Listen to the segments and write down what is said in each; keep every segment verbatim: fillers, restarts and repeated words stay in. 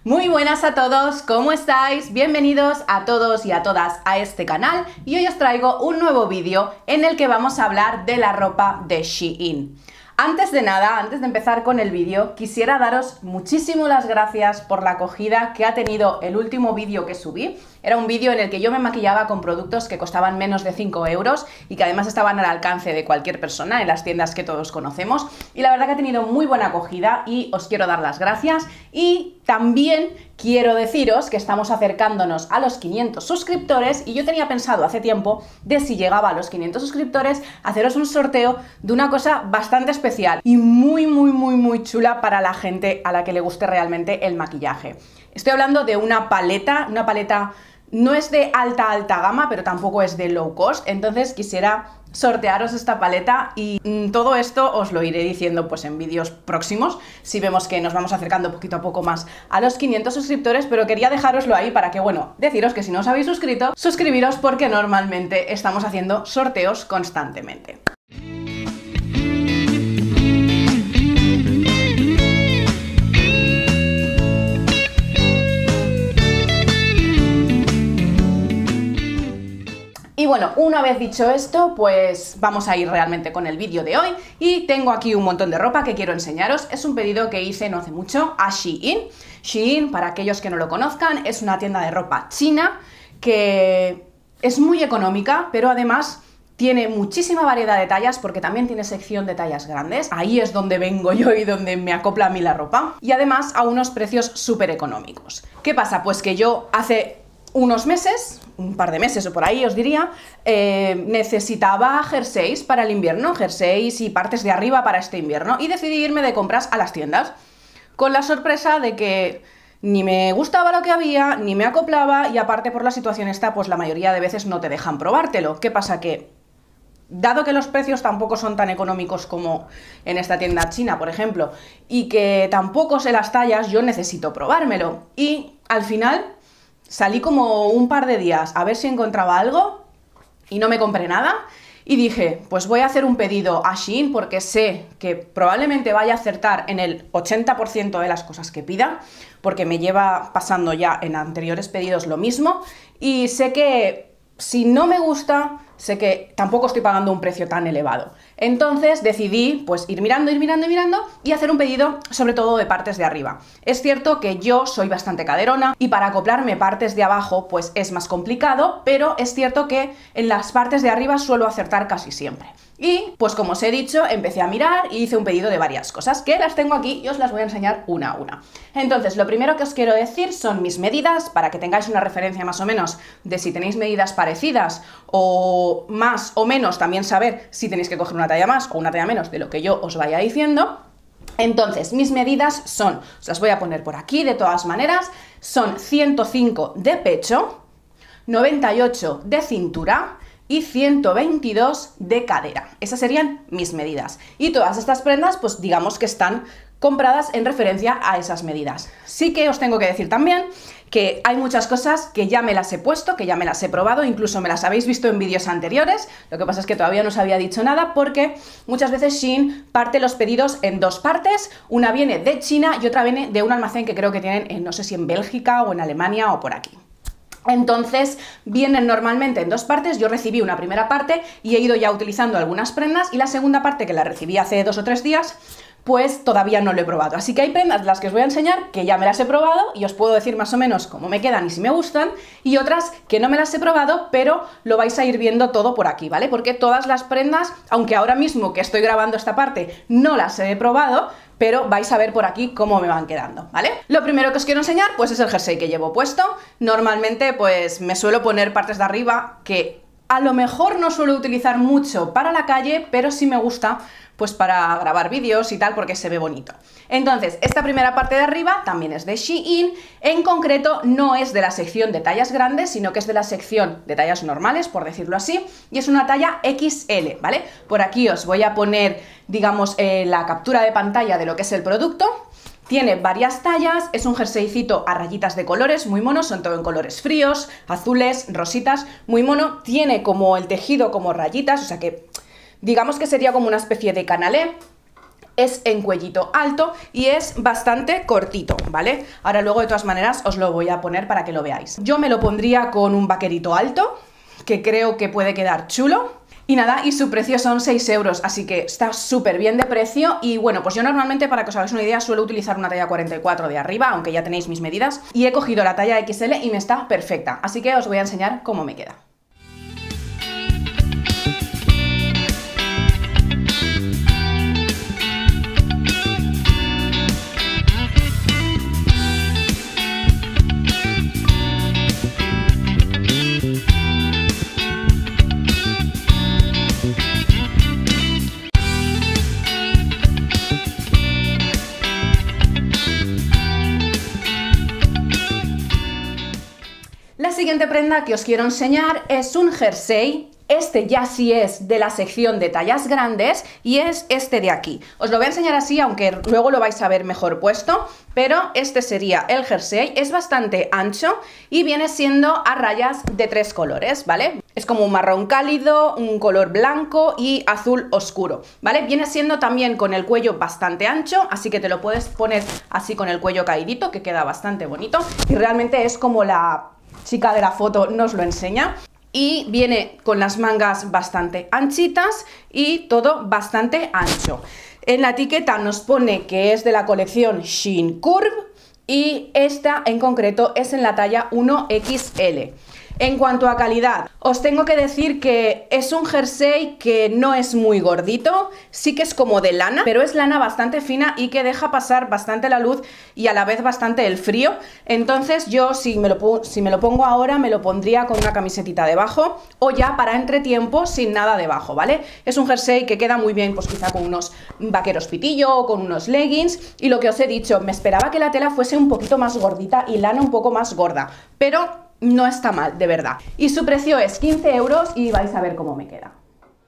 Muy buenas a todos, ¿cómo estáis? Bienvenidos a todos y a todas a este canal y hoy os traigo un nuevo vídeo en el que vamos a hablar de la ropa de Shein. Antes de nada, antes de empezar con el vídeo, quisiera daros muchísimas las gracias por la acogida que ha tenido el último vídeo que subí. Era un vídeo en el que yo me maquillaba con productos que costaban menos de cinco euros y que además estaban al alcance de cualquier persona en las tiendas que todos conocemos. Y la verdad que ha tenido muy buena acogida y os quiero dar las gracias. Y también quiero deciros que estamos acercándonos a los quinientos suscriptores y yo tenía pensado hace tiempo de si llegaba a los quinientos suscriptores haceros un sorteo de una cosa bastante especial y muy muy muy muy chula para la gente a la que le guste realmente el maquillaje. Estoy hablando de una paleta, una paleta no es de alta alta gama, pero tampoco es de low cost, entonces quisiera sortearos esta paleta y mm, todo esto os lo iré diciendo pues en vídeos próximos, si vemos que nos vamos acercando poquito a poco más a los quinientos suscriptores, pero quería dejároslo ahí para que, bueno, deciros que si no os habéis suscrito, suscribiros porque normalmente estamos haciendo sorteos constantemente. Y bueno, una vez dicho esto, pues vamos a ir realmente con el vídeo de hoy y tengo aquí un montón de ropa que quiero enseñaros. Es un pedido que hice no hace mucho a Shein. Shein, para aquellos que no lo conozcan, es una tienda de ropa china que es muy económica, pero además tiene muchísima variedad de tallas porque también tiene sección de tallas grandes. Ahí es donde vengo yo y donde me acopla a mí la ropa. Y además a unos precios súper económicos. ¿Qué pasa? Pues que yo hace unos meses, un par de meses o por ahí os diría, eh, necesitaba jerseys para el invierno, jerseys y partes de arriba para este invierno y decidí irme de compras a las tiendas con la sorpresa de que ni me gustaba lo que había, ni me acoplaba y aparte por la situación esta, pues la mayoría de veces no te dejan probártelo. ¿Qué pasa? Que dado que los precios tampoco son tan económicos como en esta tienda china, por ejemplo, y que tampoco sé las tallas, yo necesito probármelo y al final salí como un par de días a ver si encontraba algo y no me compré nada y dije, pues voy a hacer un pedido a Shein porque sé que probablemente vaya a acertar en el ochenta por ciento de las cosas que pida, porque me lleva pasando ya en anteriores pedidos lo mismo y sé que si no me gusta, sé que tampoco estoy pagando un precio tan elevado. Entonces decidí pues ir mirando, ir mirando, ir mirando y hacer un pedido sobre todo de partes de arriba. Es cierto que yo soy bastante caderona y para acoplarme partes de abajo pues es más complicado, pero es cierto que en las partes de arriba suelo acertar casi siempre. Y pues como os he dicho, empecé a mirar y hice un pedido de varias cosas que las tengo aquí y os las voy a enseñar una a una. Entonces lo primero que os quiero decir son mis medidas para que tengáis una referencia más o menos de si tenéis medidas parecidas o más o menos, también saber si tenéis que coger una talla más o una talla menos de lo que yo os vaya diciendo. Entonces, mis medidas son, os las voy a poner por aquí de todas maneras, son ciento cinco de pecho, noventa y ocho de cintura y ciento veintidós de cadera. Esas serían mis medidas. Y todas estas prendas, pues digamos que están compradas en referencia a esas medidas. Sí que os tengo que decir también que hay muchas cosas que ya me las he puesto, que ya me las he probado, incluso me las habéis visto en vídeos anteriores, lo que pasa es que todavía no os había dicho nada porque muchas veces Shein parte los pedidos en dos partes, una viene de China y otra viene de un almacén que creo que tienen, en, no sé si en Bélgica o en Alemania o por aquí. Entonces vienen normalmente en dos partes, yo recibí una primera parte y he ido ya utilizando algunas prendas y la segunda parte que la recibí hace dos o tres días pues todavía no lo he probado. Así que hay prendas de las que os voy a enseñar que ya me las he probado y os puedo decir más o menos cómo me quedan y si me gustan, y otras que no me las he probado, pero lo vais a ir viendo todo por aquí, ¿vale? Porque todas las prendas, aunque ahora mismo que estoy grabando esta parte no las he probado, pero vais a ver por aquí cómo me van quedando, ¿vale? Lo primero que os quiero enseñar pues es el jersey que llevo puesto. Normalmente pues me suelo poner partes de arriba que a lo mejor no suelo utilizar mucho para la calle, pero sí me gusta pues para grabar vídeos y tal porque se ve bonito. Entonces, esta primera parte de arriba también es de Shein, en concreto no es de la sección de tallas grandes, sino que es de la sección de tallas normales, por decirlo así, y es una talla equis ele, ¿vale? Por aquí os voy a poner, digamos, eh, la captura de pantalla de lo que es el producto. Tiene varias tallas, es un jerseycito a rayitas de colores, muy mono, son todo en colores fríos, azules, rositas, muy mono, tiene como el tejido como rayitas, o sea que digamos que sería como una especie de canalé. es en cuellito alto y es bastante cortito, ¿vale? Ahora luego de todas maneras os lo voy a poner para que lo veáis. Yo me lo pondría con un vaquerito alto, que creo que puede quedar chulo. Y nada, y su precio son seis euros, así que está súper bien de precio. Y bueno, pues yo normalmente, para que os hagáis una idea, suelo utilizar una talla cuarenta y cuatro de arriba, aunque ya tenéis mis medidas. Y he cogido la talla equis ele y me está perfecta, así que os voy a enseñar cómo me queda. La siguiente prenda que os quiero enseñar es un jersey. Este ya sí es de la sección de tallas grandes y es este de aquí. Os lo voy a enseñar así, aunque luego lo vais a ver mejor puesto, pero este sería el jersey. Es bastante ancho y viene siendo a rayas de tres colores, ¿vale? Es como un marrón cálido, un color blanco y azul oscuro, ¿vale? Viene siendo también con el cuello bastante ancho, así que te lo puedes poner así con el cuello caidito, que queda bastante bonito. Y realmente es como la chica de la foto nos lo enseña. Y viene con las mangas bastante anchitas y todo bastante ancho. En la etiqueta nos pone que es de la colección Shein Curve y esta en concreto es en la talla uno equis ele. En cuanto a calidad, os tengo que decir que es un jersey que no es muy gordito, sí que es como de lana, pero es lana bastante fina y que deja pasar bastante la luz y a la vez bastante el frío. Entonces yo si me lo, si me lo pongo ahora me lo pondría con una camisetita debajo o ya para entretiempo sin nada debajo, ¿vale? Es un jersey que queda muy bien pues quizá con unos vaqueros pitillo o con unos leggings, y lo que os he dicho, me esperaba que la tela fuese un poquito más gordita y lana un poco más gorda, pero no está mal, de verdad. Y su precio es quince euros y vais a ver cómo me queda.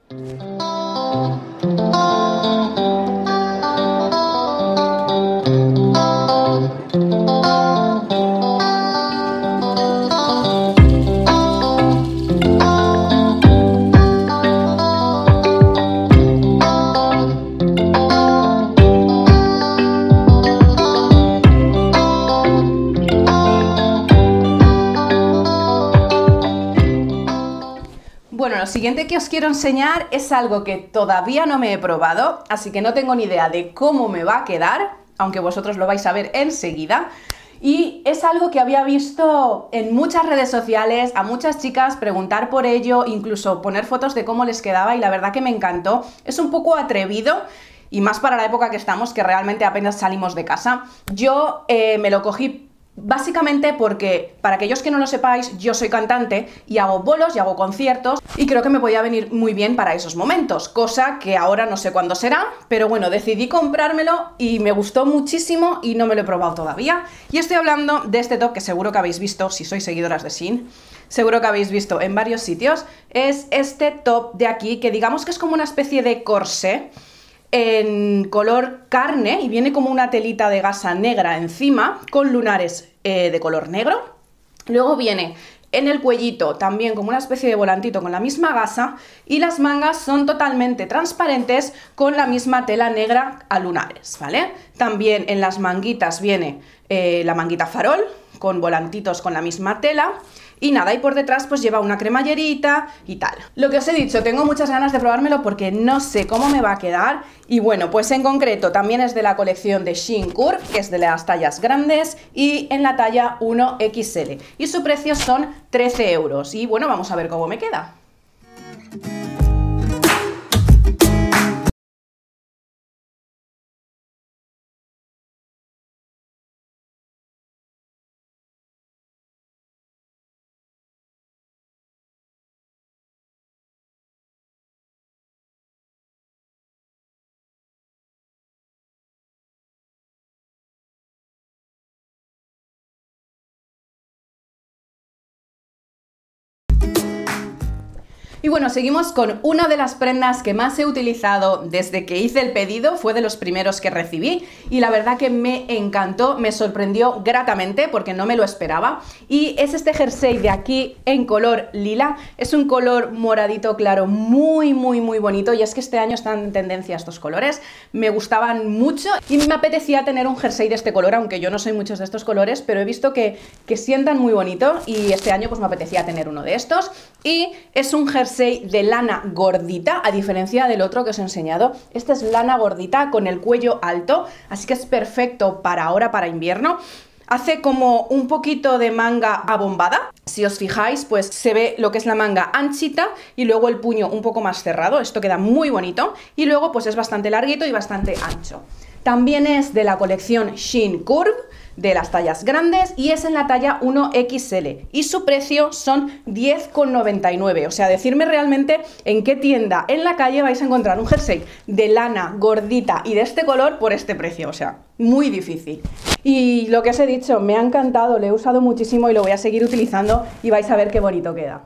Bueno, lo siguiente que os quiero enseñar es algo que todavía no me he probado, así que no tengo ni idea de cómo me va a quedar, aunque vosotros lo vais a ver enseguida. Y es algo que había visto en muchas redes sociales, a muchas chicas preguntar por ello, incluso poner fotos de cómo les quedaba, y la verdad que me encantó. Es un poco atrevido, y más para la época que estamos, que realmente apenas salimos de casa. Yo eh, me lo cogí básicamente porque, para aquellos que no lo sepáis, yo soy cantante y hago bolos y hago conciertos y creo que me podía venir muy bien para esos momentos, cosa que ahora no sé cuándo será, pero bueno, decidí comprármelo y me gustó muchísimo y no me lo he probado todavía. Y estoy hablando de este top que seguro que habéis visto, si sois seguidoras de Shein, seguro que habéis visto en varios sitios. Es este top de aquí, que digamos que es como una especie de corsé en color carne y viene como una telita de gasa negra encima con lunares eh, de color negro. Luego viene en el cuellito también como una especie de volantito con la misma gasa y las mangas son totalmente transparentes con la misma tela negra a lunares, ¿vale? También en las manguitas viene eh, la manguita farol con volantitos con la misma tela. Y nada, y por detrás pues lleva una cremallerita y tal. Lo que os he dicho, tengo muchas ganas de probármelo porque no sé cómo me va a quedar. Y bueno, pues en concreto también es de la colección de Shein Curve, que es de las tallas grandes, y en la talla uno equis ele. Y su precio son trece euros. Y bueno, vamos a ver cómo me queda. Y bueno, seguimos con una de las prendas que más he utilizado desde que hice el pedido, fue de los primeros que recibí y la verdad que me encantó, me sorprendió gratamente porque no me lo esperaba, y es este jersey de aquí en color lila. Es un color moradito claro muy muy muy bonito, y es que este año están en tendencia estos colores, me gustaban mucho y me apetecía tener un jersey de este color, aunque yo no soy muchos de estos colores, pero he visto que, que sientan muy bonito y este año pues me apetecía tener uno de estos. Y es un jersey de lana gordita, a diferencia del otro que os he enseñado. Este es lana gordita con el cuello alto, así que es perfecto para ahora, para invierno. Hace como un poquito de manga abombada. Si os fijáis, pues se ve lo que es la manga anchita y luego el puño un poco más cerrado. Esto queda muy bonito. Y luego pues es bastante larguito y bastante ancho. También es de la colección Shein Curve, de las tallas grandes, y es en la talla uno equis ele y su precio son diez con noventa y nueve. O sea, decirme realmente en qué tienda en la calle vais a encontrar un jersey de lana gordita y de este color por este precio. O sea, muy difícil. Y lo que os he dicho, me ha encantado, lo he usado muchísimo y lo voy a seguir utilizando y vais a ver qué bonito queda.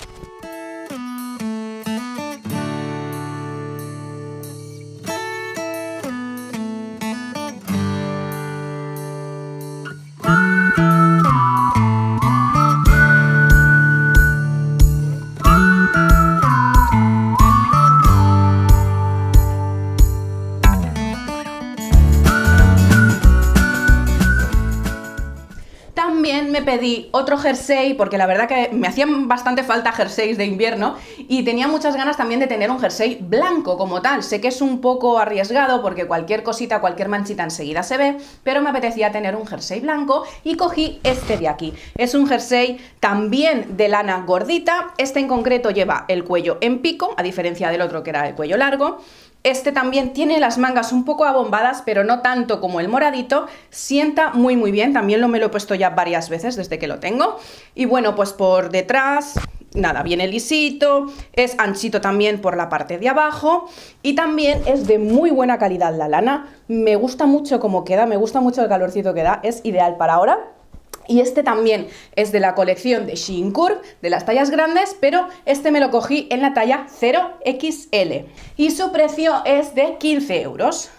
También me pedí otro jersey porque la verdad que me hacían bastante falta jerseys de invierno y tenía muchas ganas también de tener un jersey blanco como tal. Sé que es un poco arriesgado porque cualquier cosita, cualquier manchita enseguida se ve, pero me apetecía tener un jersey blanco y cogí este de aquí. Es un jersey también de lana gordita. Este en concreto lleva el cuello en pico, a diferencia del otro que era el cuello largo. Este también tiene las mangas un poco abombadas, pero no tanto como el moradito. Sienta muy muy bien, también lo me lo he puesto ya varias veces desde que lo tengo. Y bueno, pues por detrás, nada, viene lisito, es anchito también por la parte de abajo y también es de muy buena calidad la lana. Me gusta mucho cómo queda, me gusta mucho el calorcito que da, es ideal para ahora. Y este también es de la colección de Shein Curve, de las tallas grandes, pero este me lo cogí en la talla cero equis ele y su precio es de quince euros.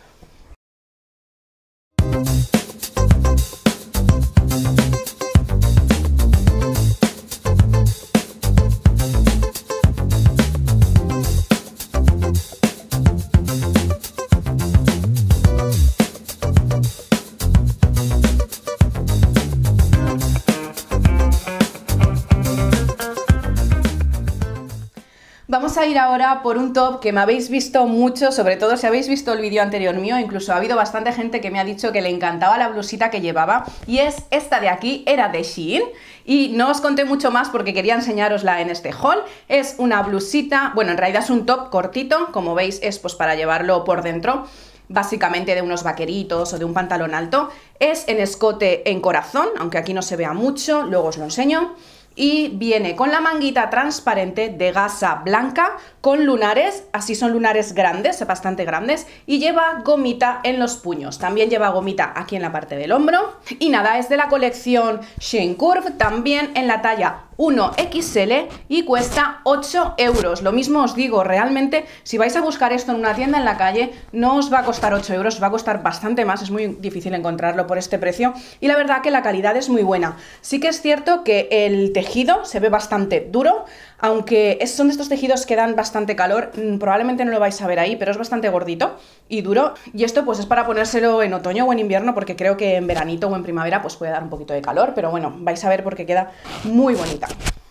Vamos a ir ahora por un top que me habéis visto mucho, sobre todo si habéis visto el vídeo anterior mío, incluso ha habido bastante gente que me ha dicho que le encantaba la blusita que llevaba, y es esta de aquí, era de Shein, y no os conté mucho más porque quería enseñarosla en este haul. Es una blusita, bueno, en realidad es un top cortito, como veis es pues para llevarlo por dentro, básicamente de unos vaqueritos o de un pantalón alto. Es en escote en corazón, aunque aquí no se vea mucho, luego os lo enseño. Y viene con la manguita transparente de gasa blanca con lunares, así son lunares grandes, bastante grandes, y lleva gomita en los puños. También lleva gomita aquí en la parte del hombro. Y nada, es de la colección Shein Curve, también en la talla uno equis ele y cuesta ocho euros. Lo mismo os digo, realmente si vais a buscar esto en una tienda en la calle no os va a costar ocho euros, os va a costar bastante más, es muy difícil encontrarlo por este precio y la verdad que la calidad es muy buena. Sí que es cierto que el tejido se ve bastante duro, aunque son de estos tejidos que dan bastante calor, probablemente no lo vais a ver ahí, pero es bastante gordito y duro, y esto pues es para ponérselo en otoño o en invierno porque creo que en veranito o en primavera pues puede dar un poquito de calor, pero bueno, vais a ver porque queda muy bonita.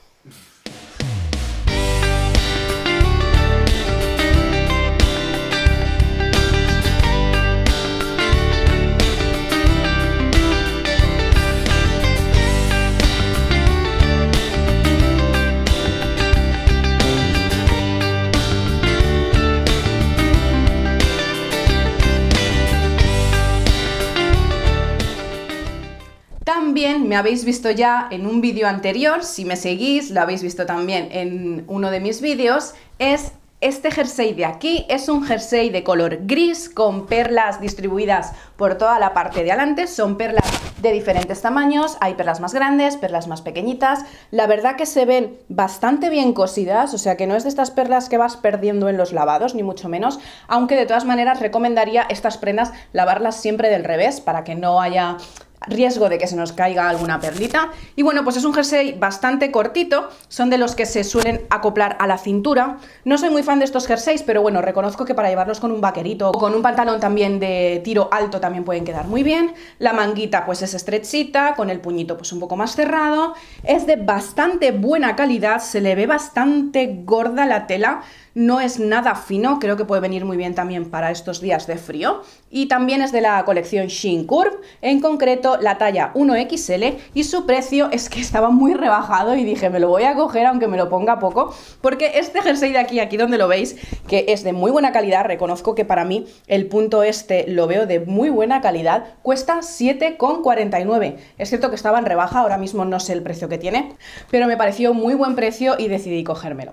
También me habéis visto ya en un vídeo anterior, si me seguís, lo habéis visto también en uno de mis vídeos, es este jersey de aquí. Es un jersey de color gris con perlas distribuidas por toda la parte de adelante, son perlas de diferentes tamaños, hay perlas más grandes, perlas más pequeñitas, la verdad que se ven bastante bien cosidas, o sea que no es de estas perlas que vas perdiendo en los lavados, ni mucho menos, aunque de todas maneras recomendaría estas prendas lavarlas siempre del revés para que no haya riesgo de que se nos caiga alguna perlita. Y bueno, pues es un jersey bastante cortito, son de los que se suelen acoplar a la cintura. No soy muy fan de estos jerseys, pero bueno, reconozco que para llevarlos con un vaquerito o con un pantalón también de tiro alto también pueden quedar muy bien. La manguita pues es estrechita, con el puñito pues un poco más cerrado. Es de bastante buena calidad, se le ve bastante gorda la tela. No es nada fino, creo que puede venir muy bien también para estos días de frío. Y también es de la colección Shein Curve, en concreto la talla uno equis ele, y su precio es que estaba muy rebajado y dije, me lo voy a coger aunque me lo ponga poco, porque este jersey de aquí, aquí donde lo veis, que es de muy buena calidad, reconozco que para mí el punto este lo veo de muy buena calidad, cuesta siete con cuarenta y nueve. Es cierto que estaba en rebaja, ahora mismo no sé el precio que tiene, pero me pareció muy buen precio y decidí cogérmelo.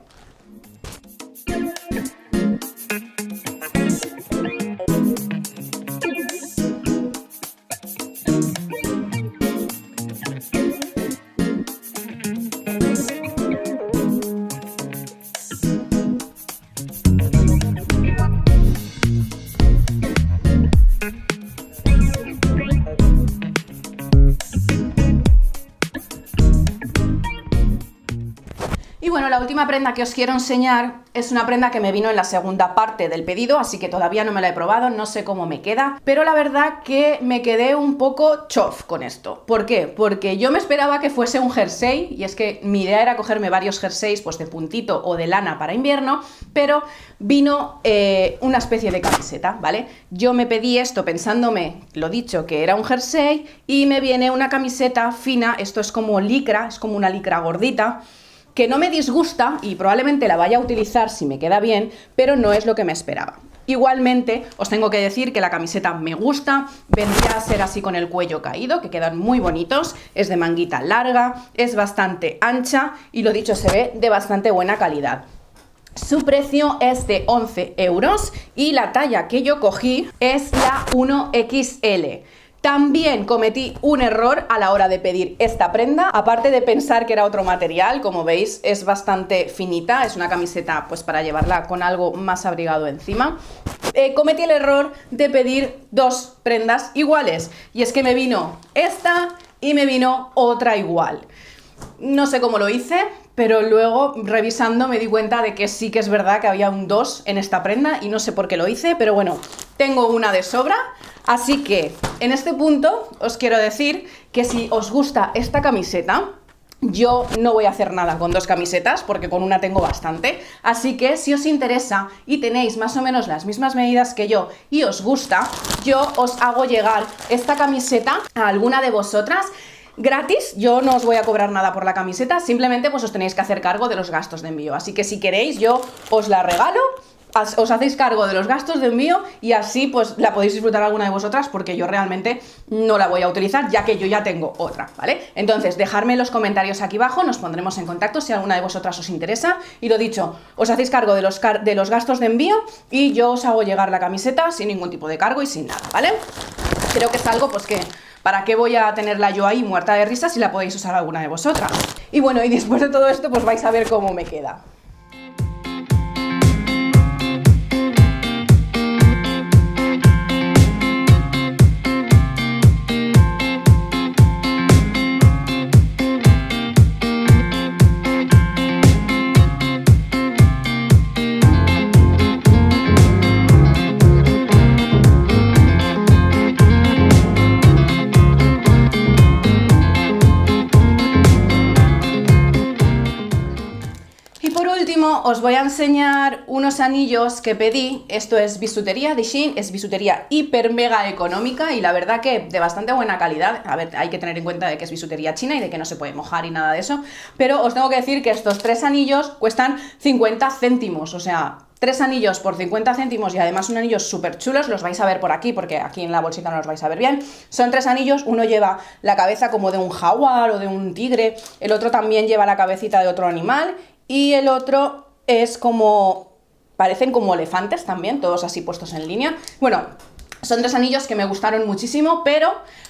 Y bueno, la última prenda que os quiero enseñar es una prenda que me vino en la segunda parte del pedido, así que todavía no me la he probado, no sé cómo me queda, pero la verdad que me quedé un poco chof con esto. ¿Por qué? Porque yo me esperaba que fuese un jersey, y es que mi idea era cogerme varios jerseys pues de puntito o de lana para invierno, pero vino eh, una especie de camiseta, ¿vale? Yo me pedí esto pensándome, lo dicho, que era un jersey, y me viene una camiseta fina, esto es como licra, es como una licra gordita, que no me disgusta y probablemente la vaya a utilizar si me queda bien, pero no es lo que me esperaba. Igualmente, os tengo que decir que la camiseta me gusta, vendría a ser así con el cuello caído, que quedan muy bonitos, es de manguita larga, es bastante ancha y lo dicho, se ve de bastante buena calidad. Su precio es de once euros y la talla que yo cogí es la uno equis ele. También cometí un error a la hora de pedir esta prenda, aparte de pensar que era otro material, como veis es bastante finita, es una camiseta pues para llevarla con algo más abrigado encima. Eh, cometí el error de pedir dos prendas iguales, y es que me vino esta y me vino otra igual. No sé cómo lo hice, pero luego revisando me di cuenta de que sí que es verdad que había un dos en esta prenda y no sé por qué lo hice, pero bueno, tengo una de sobra. Así que en este punto os quiero decir que si os gusta esta camiseta, yo no voy a hacer nada con dos camisetas porque con una tengo bastante, así que si os interesa y tenéis más o menos las mismas medidas que yo y os gusta, yo os hago llegar esta camiseta a alguna de vosotras gratis. Yo no os voy a cobrar nada por la camiseta, simplemente pues os tenéis que hacer cargo de los gastos de envío, así que si queréis yo os la regalo, os hacéis cargo de los gastos de envío y así pues la podéis disfrutar alguna de vosotras, porque yo realmente no la voy a utilizar ya que yo ya tengo otra, ¿vale? Entonces dejadme en los comentarios aquí abajo, nos pondremos en contacto si alguna de vosotras os interesa, y lo dicho, os hacéis cargo de los, car de los gastos de envío y yo os hago llegar la camiseta sin ningún tipo de cargo y sin nada, ¿vale? Creo que es algo pues que ¿para qué voy a tenerla yo ahí muerta de risa si la podéis usar alguna de vosotras? Y bueno, y después de todo esto pues vais a ver cómo me queda. Os voy a enseñar unos anillos que pedí. Esto es bisutería de Shein, es bisutería hiper mega económica y la verdad que de bastante buena calidad. A ver, hay que tener en cuenta de que es bisutería china y de que no se puede mojar y nada de eso, pero os tengo que decir que estos tres anillos cuestan cincuenta céntimos, o sea, tres anillos por cincuenta céntimos y además un anillo súper chulos, los vais a ver por aquí porque aquí en la bolsita no los vais a ver bien. Son tres anillos, uno lleva la cabeza como de un jaguar o de un tigre, el otro también lleva la cabecita de otro animal y el otro es como, parecen como elefantes también, todos así puestos en línea. Bueno, son tres anillos que me gustaron muchísimo, pero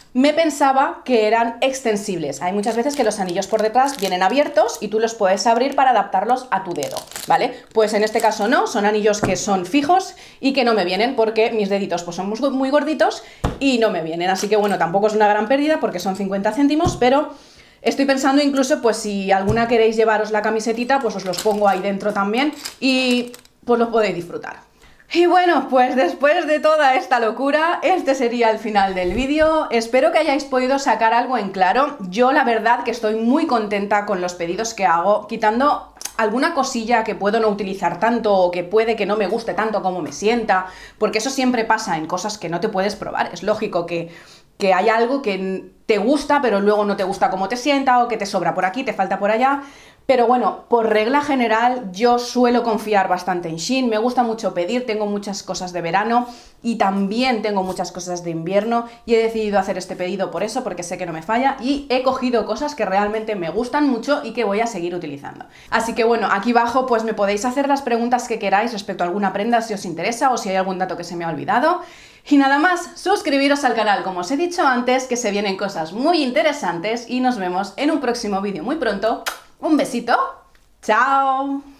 me pensaba que eran extensibles. Hay muchas veces que los anillos por detrás vienen abiertos y tú los puedes abrir para adaptarlos a tu dedo, ¿vale? Pues en este caso no, son anillos que son fijos y que no me vienen porque mis deditos pues son muy, muy gorditos y no me vienen. Así que bueno, tampoco es una gran pérdida porque son cincuenta céntimos, pero estoy pensando incluso pues si alguna queréis llevaros la camisetita, pues os los pongo ahí dentro también y pues los podéis disfrutar. Y bueno, pues después de toda esta locura, este sería el final del vídeo. Espero que hayáis podido sacar algo en claro. Yo la verdad que estoy muy contenta con los pedidos que hago, quitando alguna cosilla que puedo no utilizar tanto o que puede que no me guste tanto como me sienta, porque eso siempre pasa en cosas que no te puedes probar. Es lógico que, que hay algo que te gusta, pero luego no te gusta cómo te sienta o que te sobra por aquí, te falta por allá. Pero bueno, por regla general yo suelo confiar bastante en Shein, me gusta mucho pedir, tengo muchas cosas de verano y también tengo muchas cosas de invierno y he decidido hacer este pedido por eso, porque sé que no me falla y he cogido cosas que realmente me gustan mucho y que voy a seguir utilizando. Así que bueno, aquí abajo pues me podéis hacer las preguntas que queráis respecto a alguna prenda si os interesa o si hay algún dato que se me ha olvidado. Y nada más, suscribiros al canal como os he dicho antes, que se vienen cosas muy interesantes y nos vemos en un próximo vídeo muy pronto. Un besito, chao.